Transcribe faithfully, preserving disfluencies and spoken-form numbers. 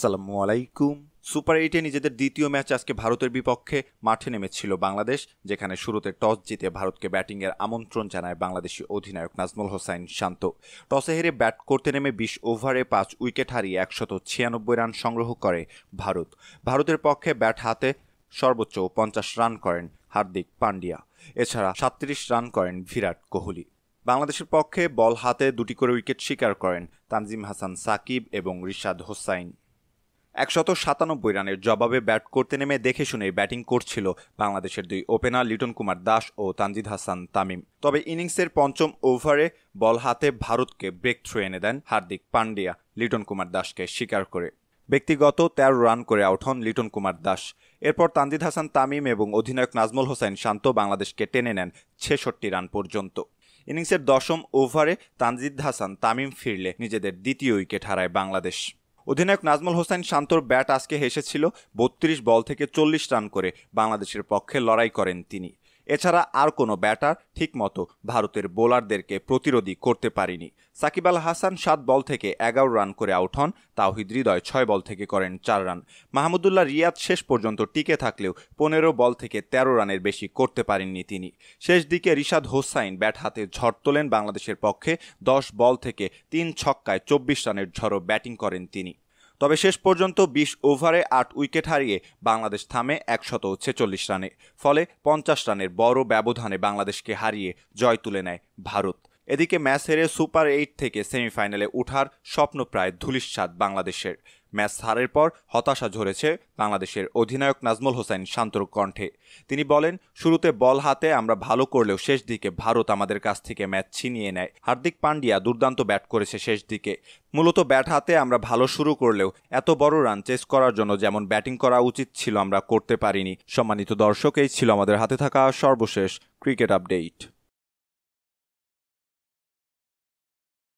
আসসালামু আলাইকুম। সুপার এইটে নিজেদের দ্বিতীয় ম্যাচ আজকে ভারতের বিপক্ষে মাঠে নেমেছিল বাংলাদেশ, যেখানে শুরুতে টস জিতে ভারতকে ব্যাটিংয়ের আমন্ত্রণ জানায় বাংলাদেশি অধিনায়ক নাজমুল হোসাইন শান্ত। টসে হেরে ব্যাট করতে নেমে বিশ ওভারে পাঁচ উইকেট হারিয়ে একশত ছিয়ানব্বই রান সংগ্রহ করে ভারত। ভারতের পক্ষে ব্যাট হাতে সর্বোচ্চ পঞ্চাশ রান করেন হার্দিক পান্ডিয়া। এছাড়া সাতত্রিশ রান করেন বিরাট কোহলি। বাংলাদেশের পক্ষে বল হাতে দুটি করে উইকেট শিকার করেন তানজিম হাসান সাকিব এবং রিশাদ হোসাইন। একশত সাতানব্বই রানের জবাবে ব্যাট করতে নেমে দেখে শুনে ব্যাটিং করছিল বাংলাদেশের দুই ওপেনার লিটন কুমার দাস ও তানজিদ হাসান তামিম। তবে ইনিংসের পঞ্চম ওভারে বল হাতে ভারতকে ব্রেক থ্রু এনে দেন হার্দিক পান্ডিয়া লিটন কুমার দাসকে শিকার করে। ব্যক্তিগত তেরো রান করে আউট হন লিটন কুমার দাস। এরপর তানজিদ হাসান তামিম এবং অধিনায়ক নাজমুল হোসাইন শান্ত বাংলাদেশকে টেনে নেন ছেষট্টি রান পর্যন্ত। ইনিংসের দশম ওভারে তানজিদ হাসান তামিম ফিরলে নিজেদের দ্বিতীয় উইকেট হারায় বাংলাদেশ। অধিনায়ক নাজমুল হোসাইন শান্তর ব্যাট আজকে হেসেছিল। বত্রিশ বল থেকে চল্লিশ রান করে বাংলাদেশের পক্ষে লড়াই করেন তিনি। এছাড়া আর কোনো ব্যাটার ঠিকমতো ভারতের বোলারদেরকে প্রতিরোধী করতে পারেনি। সাকিব আল হাসান সাত বল থেকে এগারো রান করে আউট হন। তাওহিদ হৃদয় ছয় বল থেকে করেন চার রান। মাহমুদুল্লাহ রিয়াদ শেষ পর্যন্ত টিকে থাকলেও পনেরো বল থেকে তেরো রানের বেশি করতে পারেননি তিনি। শেষ দিকে রিশাদ হোসাইন ব্যাট হাতে ঝড় তোলেন বাংলাদেশের পক্ষে। দশ বল থেকে তিন ছক্কায় চব্বিশ রানের ঝড়ো ব্যাটিং করেন তিনি। তবে শেষ পর্যন্ত বিশ ওভারে আট উইকেট হারিয়ে বাংলাদেশ থামে একশত ছেচল্লিশ রানে। ফলে পঞ্চাশ রানের বড় ব্যবধানে বাংলাদেশকে হারিয়ে জয় তুলে নেয় ভারত। এদিকে ম্যাচ হেরে সুপার এইট থেকে সেমিফাইনালে ওঠার স্বপ্ন প্রায় ধূলিসাৎ বাংলাদেশের। ম্যাচ হারের পর হতাশা ঝরেছে বাংলাদেশের অধিনায়ক নাজমুল হোসাইন শান্তর কণ্ঠে। তিনি বলেন, শুরুতে বল হাতে আমরা ভালো করলেও শেষ দিকে ভারত আমাদের কাছ থেকে ম্যাচ ছিনিয়ে নেয়। হার্দিক পান্ডিয়া দুর্দান্ত ব্যাট করেছে শেষ দিকে। মূলত ব্যাট হাতে আমরা ভালো শুরু করলেও এত বড় রান চেস করার জন্য যেমন ব্যাটিং করা উচিত ছিল আমরা করতে পারিনি। সম্মানিত দর্শক, এই ছিল আমাদের হাতে থাকা সর্বশেষ ক্রিকেট আপডেট।